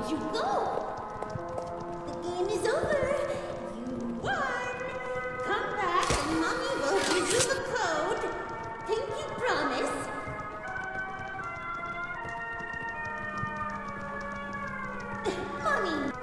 you go. The game is over. You won. Come back and Mommy will give you the code. Pinky promise. Mommy.